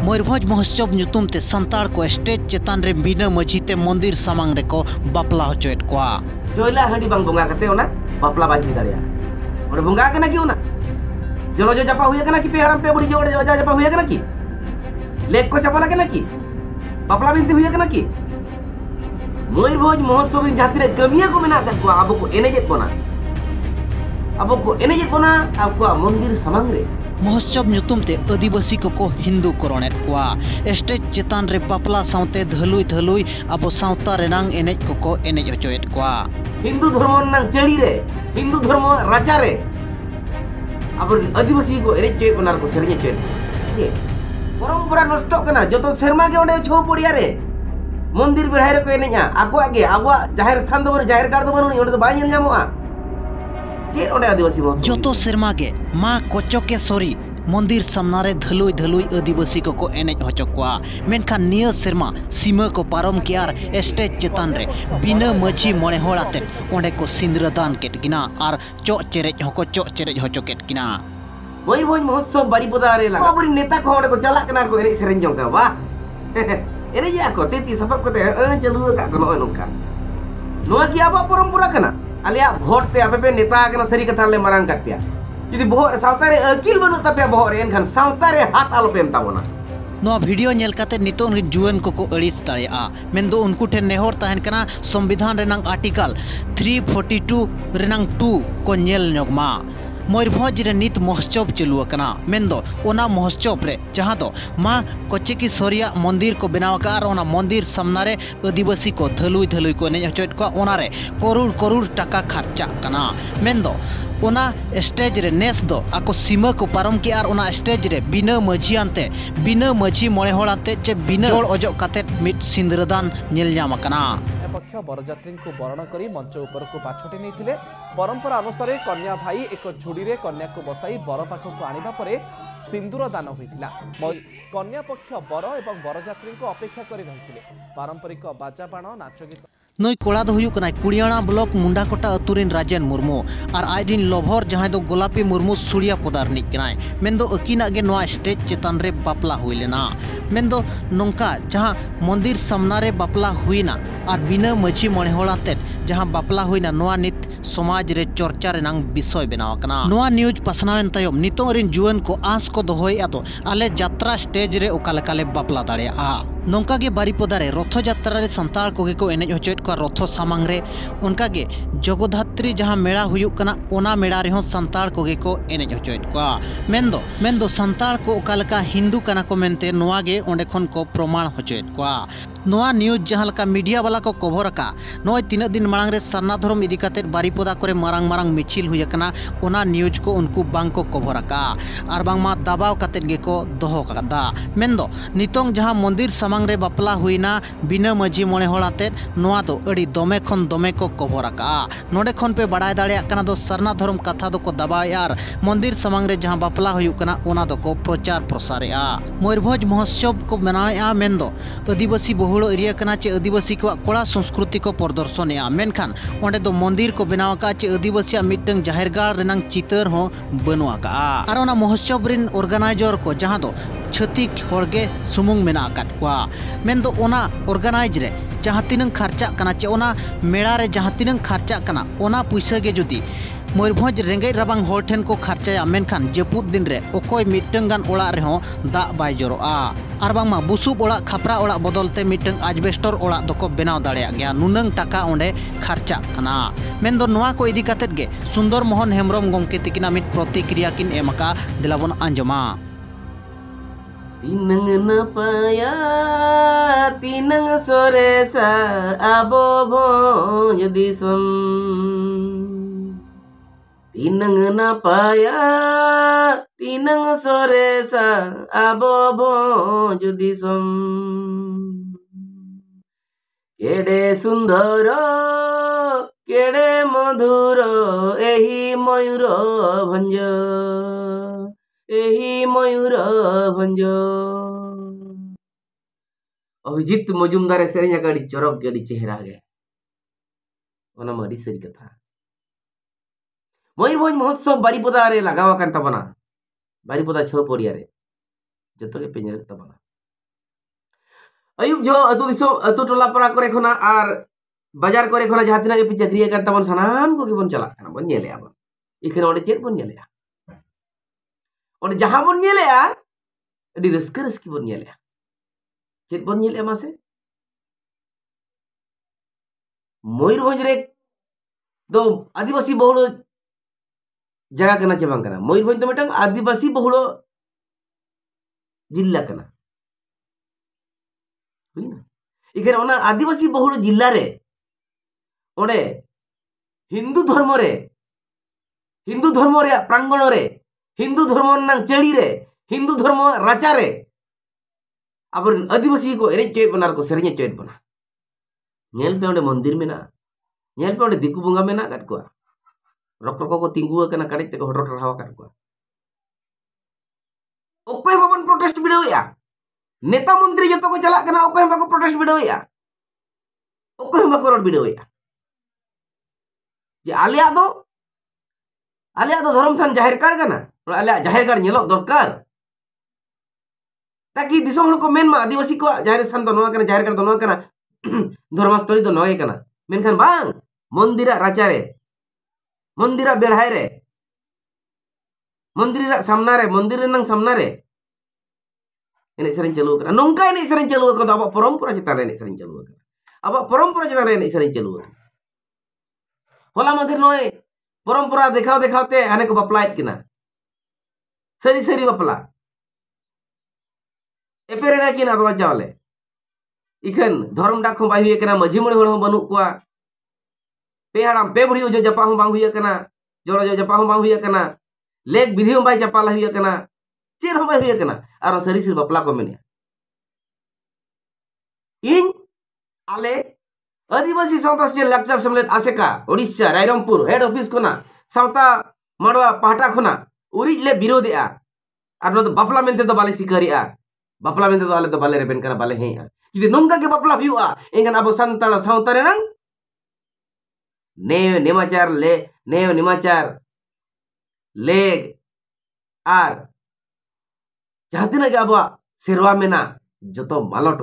मयूरभंज महोत्सव नुतुमते संताड़ को स्टेज चेतान रे बिना मझीते मंदिर सामांग रे को बापला होचोएट कोआ जोइला हंडी बांग बोंगा कते ओना बापला बाई दाड़िया ओने बोंगा कना कि ओना जलो जो जपा हुए कना कि पे हराम पे बड़ी जो जपा हुए कना कि लेक को चपला कना कि बापला बिनती हुए कना कि मयूरभंज महोत्सव इन जातिरे कमिया को मेना कर को आबो को एनेजेत बोना आपको मंदिर सामांग रे महोत्सव नुतुमते आदिवासी को हिंदू करणेत कोआ स्टेज चेतान रे बापला साउते धलुई धलुई अब साउता रेनांग एनेज को एनेज होचोएत कोआ हिंदू धर्म नंग चेड़ी रे हिंदू धर्म राजा रे अब आदिवासी को एनेज चेत ओनार को सेरिया चेत ये परंपरा नष्ट कना जतो शर्मा के ओडे छौ पड़िया रे मंदिर बेढ़ाई रे को एनेजा आगुआ जाहिर स्थान दो जाहिर गार दो बनुनी ओडे तो बाय नेल जामोआ जोतो सेरमा गे माँ कोचकेश्वरी मंदिर सामनारे धलुई धलुई आदिवासी को एनेज होचोकुआ मेनखान निया सेरमा सीमा को पारम के आर स्टेज चेतान रे बिना मझी मणे होड़ आते ओंडे को सिंद्रदान केट किना आर चो चेरेज होको चो चेरेज होचो केट किना मयूरभंज महोत्सव बारीपदा रे लगा बड़ी नेता को ओंडे को चला कना को एनेज सेरेन जोंका वाह एनेज या को तेती सबब कते चलु का को नोका नोआ की आबा परंपरा कना आलिया भोट ते आपे पे नेता कना सरी कथा ले मरांग कत्या यदि बोह सावता रे अकिल बनु तपे बोह रे एनखान सावता रे हाथ आलो पेम ताबोना नो वीडियो नेल काते नितोन रि जुवन को अड़िस दाड़िया मेनदो उनको ठे नेहर तहन कना संविधान रेनांग आर्टिकल 342 रेनांग 2 को नेल नोगमा मयूरभंज रे नित महोत्सव चलू कना मेनदो ओना महोत्सव रे जहां दो माँ कोचकेश्वरिया मंदिर को बनाव का ओना मंदिर सामना रे आदिवासी को धलुई धलुई को एनेज होचोएत को ओना रे करोड़ करोड़ टाका खर्चा कना मेनदो ओना स्टेज रे नेस दो आको सीमा को पारम के आर ओना स्टेज रे बिना मझी आनते बिना मझी मणे होड़ाते चे बिना जोड़ ओजो काते मिट सिंद्रदान नेल जाम कना पक्ष बरजात्री को बरण कर मंच उपर को पाछटी नहीं परंपरा अनुसार कन्या भाई एक झुड़ी रे कन्या को बसाई बर पाखक आनिबा परे सिंदूर दान होइतिला कन्या पक्ष बर एवं बरजात्री को अपेक्षा करि रहितिले पारंपरिक बाजा बाण नाच गीत नई कोड़ा दो हुयुक कना कुड़ियाणा ब्लॉक मुंडाकोटा अतुरिन राजेन मुर्मू और आइडिन लोभर जहां दो गोलापी मुर्मू सुड़िया पदार निक कनाय मेनदो अकिना गे नोआ स्टेज चेतान रे बापला हुइलेना मेनदो नोंका जहां मंदिर सामना रे बापला हुइना और बिना मझी मणे होड़ाते जहां बापला हुइना नोआ नित समाज रे चर्चा रेनांग विषय बनाव कना नोआ न्यूज पासनावेन तायम नितों रिन जुवन को आस को दोहोय आतो आले यात्रा स्टेज रे ओकालेकाले बापला दाड़ेया नोंका गे बारीपदा रे रथ यात्रा रे संताल कोगे को एनेज होचोएत को रथ सामांग रे उनका गे जगधात्री जहां मेला हुयुक कना ओना मेला रे हो संताल कोगे को एनेज होचोएत को मेनदो संताल को ओकालेका हिंदू कना को मेनते नोआ गे ओंडे खन को प्रमाण होचोएत को नोआ न्यूज जहां लका मीडिया वाला को कवर का नोय तीन दिन मांग रे सरना धर्म इदी काते बारीपदा करे मारंग मारंग मिचिल हुय कना ओना न्यूज को उनको बांग को कवर का आर बांगमा दबाव काते गे को दोहो कादा मेनदो नितोंग जहां मंदिर सामांग रे बापला हुइना बिना मझी मणे होड़ाते नोआ दो अड़ी दमे खन दमे को कवर का नोडे खन पे बड़ाय दाड़िया कना दो सरना धर्म कथा दो को दबाव यार मंदिर सामांग रे जहां बापला हुयुक कना ओना दो को प्रचार प्रसारेया मयूरभंज महोत्सव को बनाया मेनदो आदिवासी बहुल एरिया कना चे आदिवासी को कोड़ा संस्कृति को प्रदर्शनया मेनखान ओंडे दो मंदिर को बनाव का चे आदिवासी मिटंग जाहिरगाड़ रेनांग चितर हो बनुआ का आर ओना महोत्सव रिन ऑर्गेनाइजर को जहां दो छतिक होड़गे सुमुंग मेना काट कोआ मेनदो ओना ऑर्गेनाइज रे जहां तिनंग खर्चा कना चे ओना मेला रे जहां तिनंग खर्चा कना ओना पैसा गे जुदी मयूरभंज रेंगे रबांग होड़ ठेन को खर्चाया मेनखान जपुद दिन रे ओकोय मिटंग गान ओड़ा रे हो दा बाय जरोआ आर बांगमा बुसुब ओड़ा खापरा ओड़ा बदलते मिटंग आजबेस्टर ओड़ा दोको बनाव दाड़ेया गया नुनंग टाका ओंडे खर्चा कना मेनदो नोआ को इदी कातेत गे सुंदर मोहन हेमब्रम गोंके तिकिना मिट प्रतिक्रिया किन एमका दिलाबन आंजमा तीनंग नपाया तीनंग सोरेसा आबो भोज दिसम तीनंग नपाया तीनंग सोरेसा आबो भोज दिसम केड़े सुंदर केड़े मधुर एही मयूरभंज भंज अभिजीत मजुमदार सेरेኛ गाड़ी चरक गाड़ी चेहरा गे ओना मारी सरी कथा मयूरभंज महोत्सव बारीपदा रे लगावा कान तबना बारीपदा 6 पड़िया रे जतो के पेंजर तबना। अयुब जो अतु दिसो अतु टोला पड़ा करे खना और बाजार करे खना जहां तिना के पे चाकरी कर तबन सनाम को गिबन चला बन नेले अब इखन ओडे चेत बन नेले ओडे जहां बन नेले अडी रस्क रस्की बन नेले चेत बन नेले मासे मयूरभंज रे दो आदिवासी बहुल जगह कना चे बांग कना मयूरभंज तो मिटंग आदिवासी बहुल जिला कना हुईना इखन ओना आदिवासी बहुल जिला रे ओडे हिंदू धर्म रे प्रांगण रे हिंदू धर्म नंग चेड़ी रे हिंदू धर्म राचा रे अब आदिवासी को एने चेत बना को सेरेंगे चेत बना नेल पे ओडे मंदिर मेना नेल पे ओडे दिकु बंगा मेना काट को रक रक को तिंगु कना काटे ते को हडर रहावा काट को ओकोय बाबन प्रोटेस्ट बिडोया नेता मंत्री जतो को चला कना ओकोय बाको प्रोटेस्ट बिडोया ओकोय बाको रोड बिडोया जे आलिया दो धर्म थान जाहिर कर कना आलिया जाहिर कर नेलो दरकार ताकि दिसम हल को मेन मा आदिवासी को जाहिर स्थान दो नवा कना जाहिर कर दो नवा कना धर्मस्थली दो नवा कना मेनखान बांग मंदिरा राचा रे मंदिरा बेढ़ाई रे मंदिरा सामना रे मंदिर नंग सामना रे एने सरें चलू कना नोंका एने सरें चलू कदा अब परंपरा चितान एने सरें चलू कना अब परंपरा चितान एने सरें चलू होला मधेर नय परंपरा देखाव देखावते हाने को बापलायत किना सरी सरी बापला एपेरेना किना दवा चावले इखन धर्म डाक हो बाई हुए कना मझी मणे होड़ हो बनु कोआ पे हड़ाम पे बुढ़ी जो जपा हो बांग हुए कना जोड़ा जो जपा हो बांग हुए कना लेक विधि हो बाई जपा हुए कना चेर हो बाई हुए कना और सरी सरी बापला को मेने इन आले आदिवासी सावता से लक्चर सम्मेलन आसेका ओडिशा रायरंगपुर हेड ऑफिस कोना सावता माडवा पाहटा खोना उरिज ले विरोधिया और नो बापला मेनते तो बाले सिकारिया बापला मेनते तो आले तो बाले रेबेन कना बाले हेया जुदी नोंका के बापला हुआ एंगन अब संतान सावता रे नंग नेव निमाचार लेग आर जहातिना के अब सेरवा मेना जतो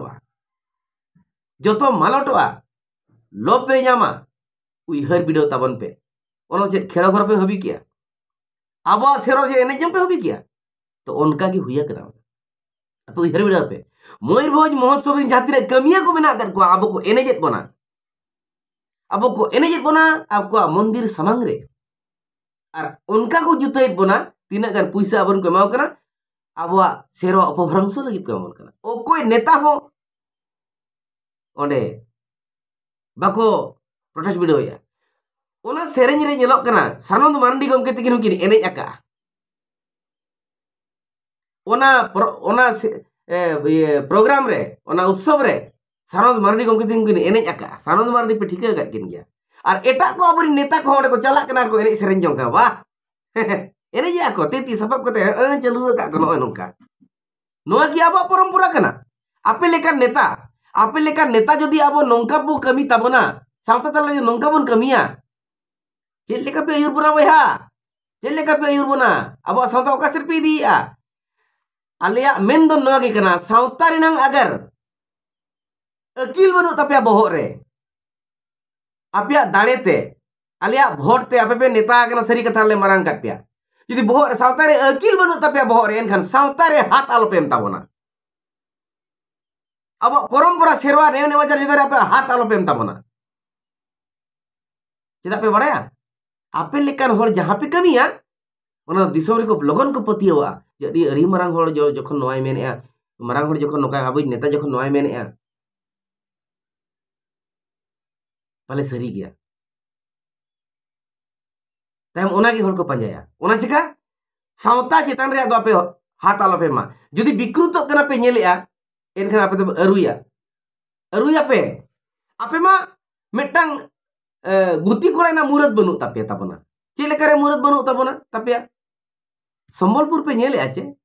मालटवा लोपे जामा उइहर बिडो ताबन पे ओनो जे खेड़ा घर पे हबी किया अब सेरो जे एने जम पे हबी किया तो उनका की हुआ करा अब उइहर बिडो पे मयूरभंज महोत्सव इन जाति रे कमिया को बिना कर को अब को एने जेत बना आपको मंदिर सामांग रे और उनका को जुतैत बना तीना गान पैसा अबन को एमाव कना आबवा सेरो अपभ्रंश लगित को एमन कना ओकोय नेता हो ओंडे बाको प्रोटेस्ट बिडोया ओना सेरेंज रे नेलोक कना सानंद मांडी गमके तकिन हुकिन एनेज आका ओना प्रोग्राम रे ओना उत्सव रे सानंद मांडी गमके तकिन एनेज आका सानंद मांडी पे ठिका गत किन गया और एटा को अबरी नेता को ओंडे को चला कना को एनेज सेरेंज जों का वाह एनेज आको तेती सबब कते चलू का को नोका नोआ की आबा परंपरा कना आपे लेका नेता जदि अब नोंका बो कमी ताबना सावता तला नोंका बन कमिया चेल लेका पे अयुर बना बहा चेल लेका पे अयुर बना अब सावता ओका सिर पे दिया आलिया मेन दो नोआ के कना सावता रेनंग अगर अकील बनु तपया बहर रे आपया दाड़ेते आलिया भोट ते आपे पे नेता कना सरी कथा ले मारांग काटपिया यदि बहर सावता रे अकील बनु तपया बहर रे एनखान सावता रे हाथ आलो पेम ताबना अब परंपरा सेरवा नेव नेवाचार जिदारे आपे हाथ आलो पेम ताबना चेदा पे बड़ाया आपे लेकान होड़ जहां पे कमिया ओना दिसोम रे को लगन को पतियवा जदी अरी मारांग होड़ जो जखन नोय मेनेया मारांग होड़ जखन नोका आबो नेता जखन नोय मेनेया पाले सरी गया तायम ओना की होड़ को पंजाया ओना चिका सावता चेतन रे दो आपे हाथ आलो पे मा जदी विकृत कना पे नेलेया एनखान आपे तो अरुया पे आपे मा मिटंग गुती कोड़ा ना मुरत बनु तापे तापना चे लेका रे मुरत बनु तापना तापया संबलपुर पे नेले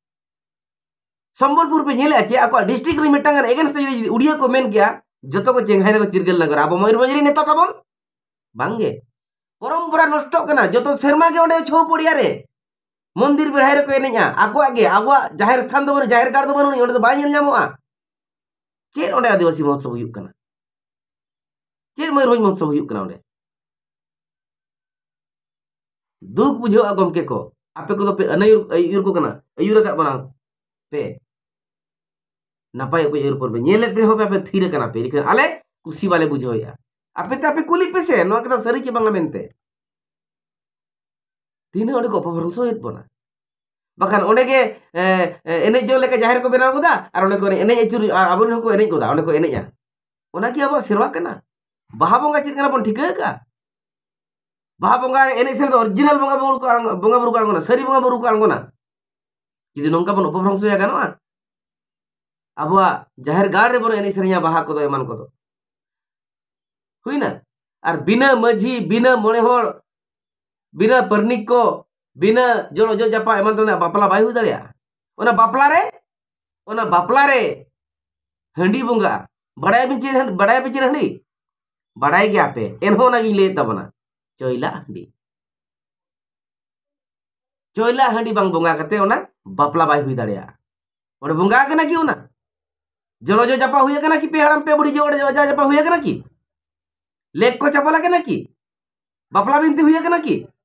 आचे आको डिस्ट्रिक्ट रे मिटंग एगेंस्ट जदी उड़िया को मेन किया जतो को चेंगाई को चिरगल नगर अब मयूरभंज रे नेता ताबन बांगे परंपरा नष्ट कना जतो शर्मा के ओंडे छौ पड़िया रे मंदिर बेढ़ाई रे को एनेजा आको आगे आबो जाहिर स्थान दो जाहिर गार दो बनु ओंडे तो बाय नेल नामोआ चेक ओंडे आदिवासी महोत्सव हुयुक कना चेक मयूरभंज महोत्सव हुयुक कना ओंडे दुख बुझाव गमके को आपे को पे अनायुर को कना अयुर का बना पे नापाय को अयुर पर नेले पे होबे पे थीर कना पे लेकिन आले कुसी वाले बुझावया आपे कुली पे से नो कदा सरी चे बांगा मेनते तीन ओंडे को परंसो हेत बना बाखान ओंडे के एने जो लेके जाहिर को बनाव गोदा और ओंडे को एने अचुर आबुन को एने गोदा ओंडे को एने या ओना की अब सेवा कना बाहा बोंगा चित कना बन ठिका का बाहा बोंगा एने से ओरिजिनल बोंगा बुरु को आंगोना सरी बोंगा बुरु को आंगोना जुदी नोंका बन उपभ्रंश या गानोआ अब जाहिर गाड़ रे बन एने सेरिया बाहा को एमान को हुईना और बिना माझी बिना मोणे होड़ बिना परनिक को बिना जो जो जापा एमान तो बापला बाय हुई दाड़िया ओना बापला रे हंडी बोंगा बड़ाय बिचिर हंडी बड़ाय गया पे एनहो ना ले तबना चोइला हंडी बांग बोंगा कते ओना बापला बाय हुई दाड़िया ओडे बोंगा कना की ओना जलो जो जापा हुई कना की पे हराम पे बुढ़ी जो जो जापा हुई कना की लेक को चपला कना की बापला बिनती हुई कना की